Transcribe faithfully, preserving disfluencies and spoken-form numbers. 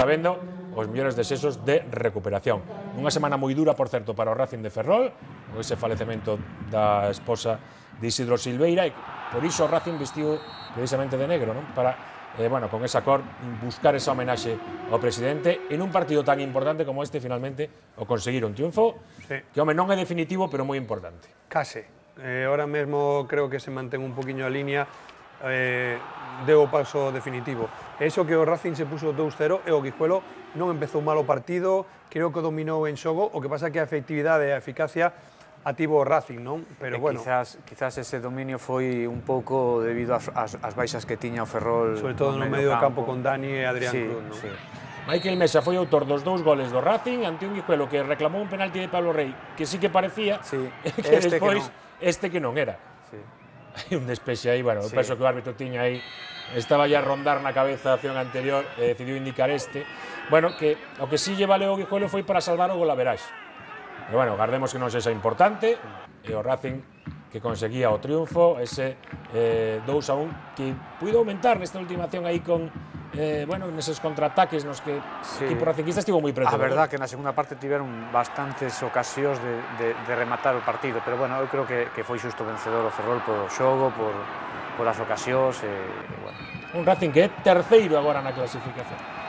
habendo os mellores desexos de recuperación. Unha semana moi dura, por certo, para o Racing de Ferrol, con ese falecemento da esposa de Isidro Silveira, e por iso o Racing vestiu precisamente de negro, non? Para, eh, bueno, con esa cor, buscar esa homenaxe ao presidente en un partido tan importante como este, finalmente, o conseguir un triunfo, sí, que, home, non é definitivo, pero moi importante. Case. Eh, ahora mesmo creo que se mantén un poquinho a línea, eh, deu o paso definitivo. Eso que o Racing se puso dous cero e o Guijuelo non empezou mal o partido, creo que dominou en xogo, o que pasa que a efectividade e a eficacia ativo o Racing, non? Pero e bueno, quizás, quizás ese dominio foi un pouco debido ás, ás, ás baixas que tiña o Ferrol, sobre todo no, no medio do campo con Dani e Adrián sí, Cruz, non? Sí. Michael Mesa foi autor dos dous goles do Racing ante un Guijuelo que reclamou un penalti de Pablo Rey, que sí que parecía, sí, que este despois que no. este que non era. Sí. Hai un despexe aí, bueno, sí, penso que o árbitro tiña aí, estaba ya a rondar na cabeza a acción anterior e decidiu indicar este. Bueno, que o que sí lle valeu o Guijuelo foi para salvar o golaveraxe. Pero bueno, guardemos que non sexa importante, e o Racing que conseguía o triunfo, ese eh, dous a un, que puido aumentar nesta última acción aí con, eh, bueno, neses contraataques nos que sí, o equipo racinguista estivo moi preto. A verdad que na segunda parte tiveron bastantes ocasións de, de, de rematar o partido, pero bueno, eu creo que, que foi xusto vencedor o Ferrol por xogo, por, por as ocasións, e, e bueno. Un Racing que é terceiro agora na clasificación.